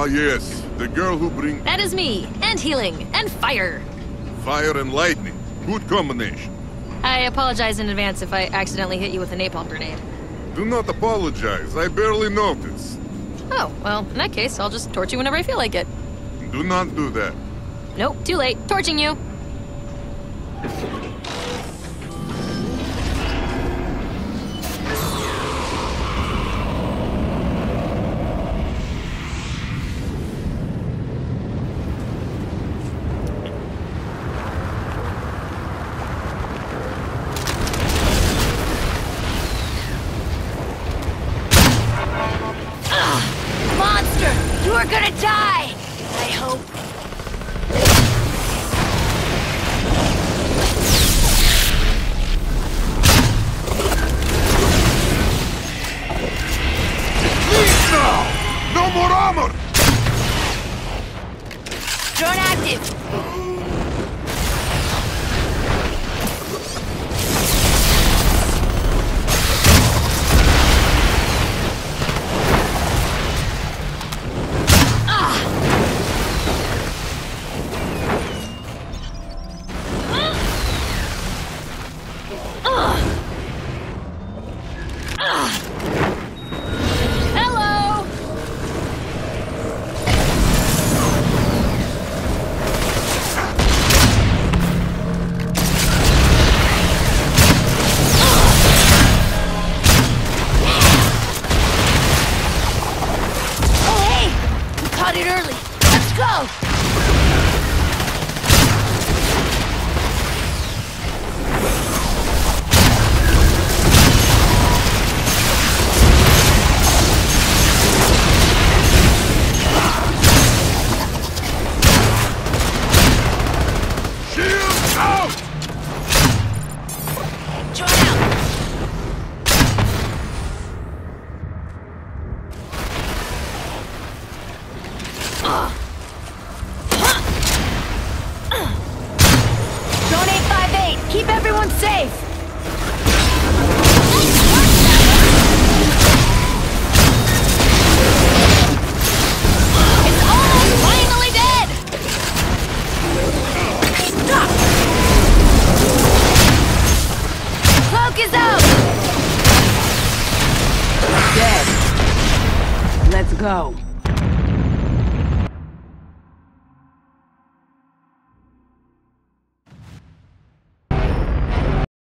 Ah, yes. The girl who brings That is me. And healing. And fire. fire and lightning. Good combination. I apologize in advance if I accidentally hit you with a napalm grenade. Do not apologize. I barely noticed. Oh, well, in that case, I'll just torch you whenever I feel like it. Do not do that. Nope, too late. Torching you. Monster! You are gonna die! I hope. Please now! No more armor! Drone active! Hello! Oh hey! We caught it early. Let's go! Shield out! Drone out! Drone 858! Keep everyone safe! It's almost finally dead! Stop! Cloak is out! Dead. Let's go.